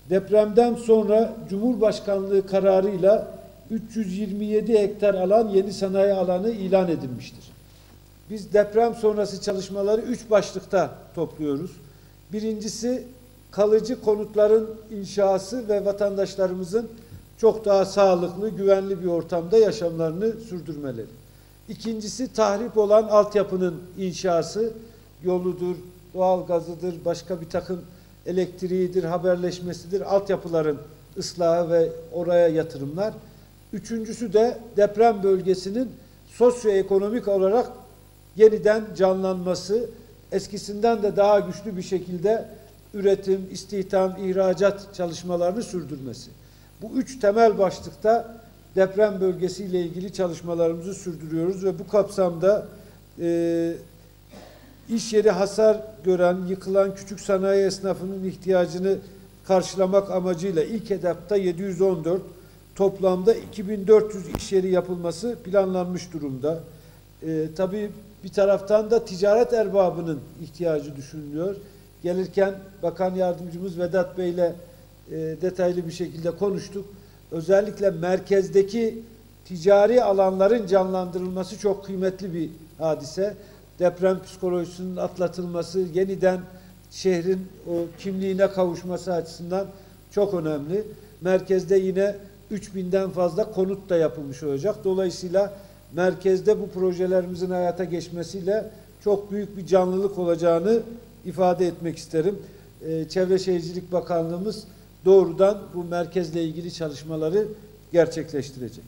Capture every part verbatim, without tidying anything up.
Depremden sonra Cumhurbaşkanlığı kararıyla üç yüz yirmi yedi hektar alan yeni sanayi alanı ilan edilmiştir. Biz deprem sonrası çalışmaları üç başlıkta topluyoruz. Birincisi, kalıcı konutların inşası ve vatandaşlarımızın çok daha sağlıklı, güvenli bir ortamda yaşamlarını sürdürmeleri. İkincisi, tahrip olan altyapının inşası, yoludur, doğalgazıdır, başka bir takım elektriğidir, haberleşmesidir, altyapıların ıslahı ve oraya yatırımlar. Üçüncüsü de deprem bölgesinin sosyoekonomik olarak yeniden canlanması, eskisinden de daha güçlü bir şekilde üretim, istihdam, ihracat çalışmalarını sürdürmesi. Bu üç temel başlıkta deprem bölgesiyle ilgili çalışmalarımızı sürdürüyoruz ve bu kapsamda e, iş yeri hasar gören, yıkılan küçük sanayi esnafının ihtiyacını karşılamak amacıyla ilk etapta yedi yüz on dört, toplamda iki bin dört yüz iş yeri yapılması planlanmış durumda. E, tabii bir taraftan da ticaret erbabının ihtiyacı düşünülüyor. Gelirken Bakan Yardımcımız Vedat Bey ile e, detaylı bir şekilde konuştuk. Özellikle merkezdeki ticari alanların canlandırılması çok kıymetli bir hadise. Deprem psikolojisinin atlatılması, yeniden şehrin o kimliğine kavuşması açısından çok önemli. Merkezde yine üç binden fazla konut da yapılmış olacak. Dolayısıyla merkezde bu projelerimizin hayata geçmesiyle çok büyük bir canlılık olacağını ifade etmek isterim. Ee, Çevre Şehircilik Bakanlığımız doğrudan bu merkezle ilgili çalışmaları gerçekleştirecek.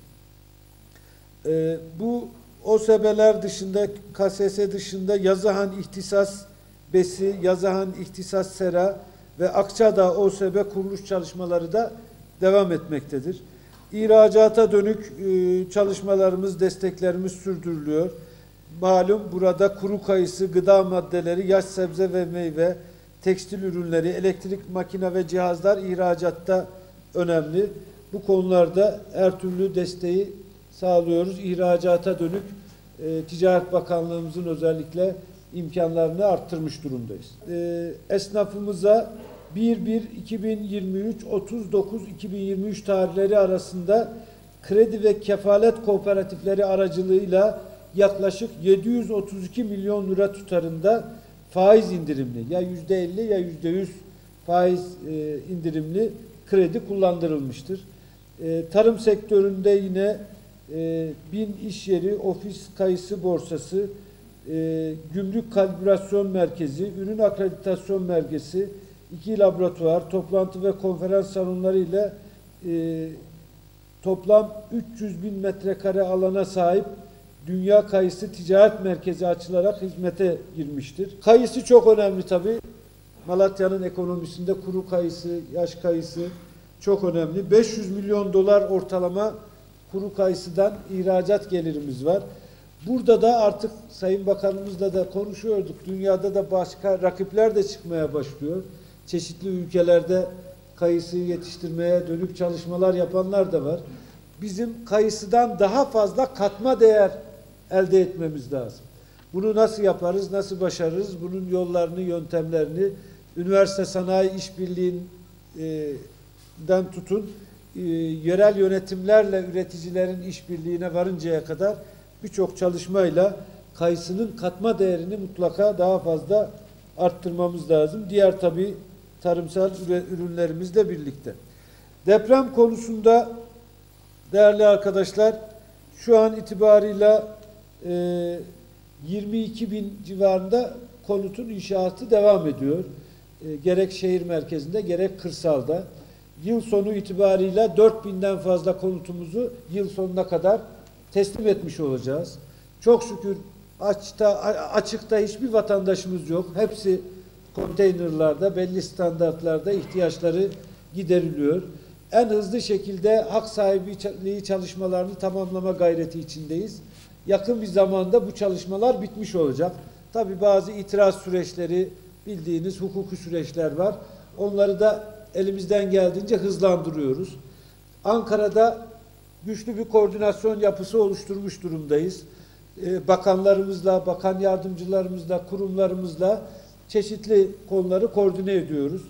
Ee, bu O S B'ler dışında, K S S dışında Yazıhan İhtisas Besi, Yazıhan İhtisas Sera ve Akçadağ O S B kuruluş çalışmaları da devam etmektedir. İhracata dönük e, çalışmalarımız, desteklerimiz sürdürülüyor. Malum burada kuru kayısı, gıda maddeleri, yaş sebze ve meyve, tekstil ürünleri, elektrik, makine ve cihazlar ihracatta önemli. Bu konularda her türlü desteği sağlıyoruz. İhracata dönük e, Ticaret Bakanlığımızın özellikle imkanlarını arttırmış durumdayız. E, esnafımıza bir bir iki bin yirmi üç otuz dokuz iki bin yirmi üç tarihleri arasında kredi ve kefalet kooperatifleri aracılığıyla yaklaşık yedi yüz otuz iki milyon lira tutarında faiz indirimli, ya yüzde elli ya yüzde yüz faiz e, indirimli kredi kullandırılmıştır. E, tarım sektöründe yine e, bin iş yeri, ofis kayısı borsası, e, gümrük kalibrasyon merkezi, ürün akreditasyon merkezi, iki laboratuvar, toplantı ve konferans salonları ile e, toplam üç yüz bin metrekare alana sahip Dünya Kayısı Ticaret Merkezi açılarak hizmete girmiştir. Kayısı çok önemli tabii. Malatya'nın ekonomisinde kuru kayısı, yaş kayısı çok önemli. beş yüz milyon dolar ortalama kuru kayısıdan ihracat gelirimiz var. Burada da artık Sayın Bakanımızla da konuşuyorduk. Dünyada da başka rakipler de çıkmaya başlıyor. Çeşitli ülkelerde kayısı yetiştirmeye dönük çalışmalar yapanlar da var. Bizim kayısıdan daha fazla katma değer elde etmemiz lazım. Bunu nasıl yaparız, nasıl başarırız? Bunun yollarını, yöntemlerini, üniversite sanayi işbirliğinden tutun, e, yerel yönetimlerle üreticilerin işbirliğine varıncaya kadar birçok çalışmayla kayısının katma değerini mutlaka daha fazla arttırmamız lazım. Diğer tabii tarımsal ürünlerimizle birlikte. Deprem konusunda değerli arkadaşlar, şu an itibarıyla e, yirmi iki bin civarında konutun inşaatı devam ediyor. E, gerek şehir merkezinde gerek kırsalda. Yıl sonu itibarıyla dört binden fazla konutumuzu yıl sonuna kadar teslim etmiş olacağız. Çok şükür açta, açıkta hiçbir vatandaşımız yok. Hepsi konteynerlarda, belli standartlarda ihtiyaçları gideriliyor. En hızlı şekilde hak sahipliği çalışmalarını tamamlama gayreti içindeyiz. Yakın bir zamanda bu çalışmalar bitmiş olacak. Tabii bazı itiraz süreçleri, bildiğiniz hukuki süreçler var. Onları da elimizden geldiğince hızlandırıyoruz. Ankara'da güçlü bir koordinasyon yapısı oluşturmuş durumdayız. Ee, bakanlarımızla, bakan yardımcılarımızla, kurumlarımızla çeşitli konuları koordine ediyoruz.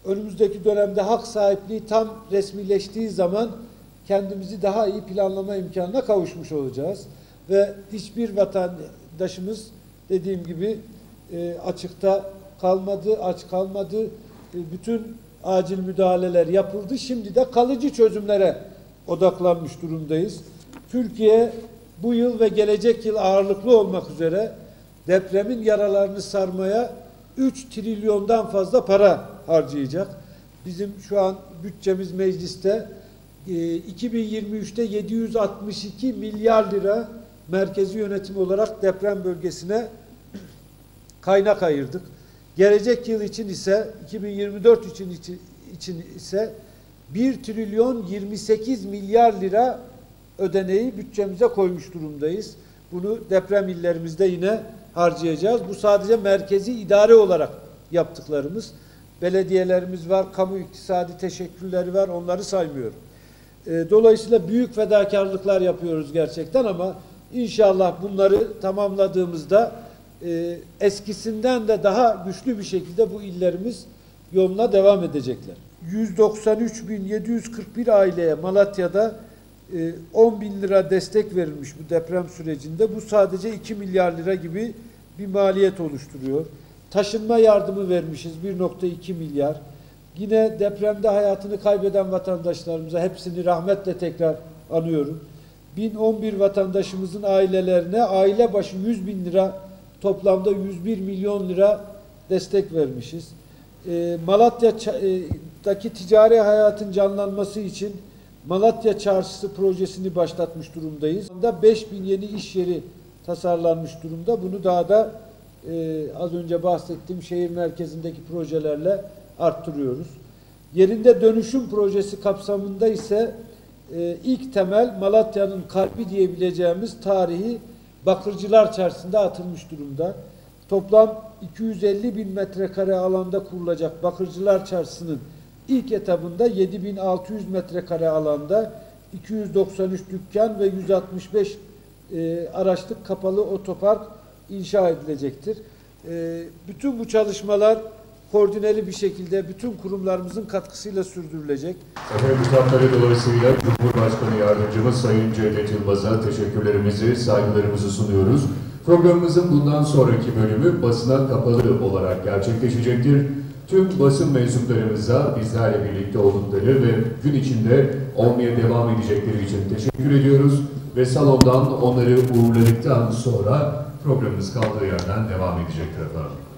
önümüzdeki dönemde hak sahipliği tam resmileştiği zaman kendimizi daha iyi planlama imkanına kavuşmuş olacağız. Ve hiçbir vatandaşımız dediğim gibi e, açıkta kalmadı, aç kalmadı. E, bütün acil müdahaleler yapıldı. Şimdi de kalıcı çözümlere odaklanmış durumdayız. Türkiye bu yıl ve gelecek yıl ağırlıklı olmak üzere depremin yaralarını sarmaya üç trilyondan fazla para harcayacak. Bizim şu an bütçemiz mecliste e, iki bin yirmi üçte yedi yüz altmış iki milyar lira merkezi yönetim olarak deprem bölgesine kaynak ayırdık. Gelecek yıl için ise iki bin yirmi dört için, için, için ise bir trilyon yirmi sekiz milyar lira ödeneği bütçemize koymuş durumdayız. Bunu deprem illerimizde yine harcayacağız. Bu sadece merkezi idare olarak yaptıklarımız. Belediyelerimiz var, kamu iktisadi teşekkürleri var, onları saymıyorum. E, dolayısıyla büyük fedakarlıklar yapıyoruz gerçekten ama inşallah bunları tamamladığımızda e, eskisinden de daha güçlü bir şekilde bu illerimiz yoluna devam edecekler. yüz doksan üç bin yedi yüz kırk bir aileye Malatya'da on bin lira destek verilmiş bu deprem sürecinde. Bu sadece iki milyar lira gibi bir maliyet oluşturuyor. Taşınma yardımı vermişiz bir nokta iki milyar. Yine depremde hayatını kaybeden vatandaşlarımıza hepsini rahmetle tekrar anıyorum. bin on bir vatandaşımızın ailelerine aile başı yüz bin lira, toplamda yüz bir milyon lira destek vermişiz. Malatya'daki ticari hayatın canlanması için Malatya Çarşısı projesini başlatmış durumdayız. beş bin yeni iş yeri tasarlanmış durumda. Bunu daha da e, az önce bahsettiğim şehir merkezindeki projelerle arttırıyoruz. Yerinde dönüşüm projesi kapsamında ise e, ilk temel Malatya'nın kalbi diyebileceğimiz tarihi Bakırcılar Çarşısı'nda atılmış durumda. Toplam iki yüz elli bin metrekare alanda kurulacak Bakırcılar Çarşısı'nın İlk etabında yedi bin altı yüz metrekare alanda iki yüz doksan üç dükkan ve yüz altmış beş e, araçlık kapalı otopark inşa edilecektir. E, bütün bu çalışmalar koordineli bir şekilde bütün kurumlarımızın katkısıyla sürdürülecek. Efendim, kitapları dolayısıyla Cumhurbaşkanı Yardımcımız Sayın Cevdet Yılmaz'a teşekkürlerimizi, saygılarımızı sunuyoruz. Programımızın bundan sonraki bölümü basına kapalı olarak gerçekleşecektir. Tüm basın mensuplarımıza bizlerle birlikte oldukları ve gün içinde olmaya devam edecekleri için teşekkür ediyoruz. Ve salondan onları uğurladıktan sonra programımız kaldığı yerden devam edecektir efendim.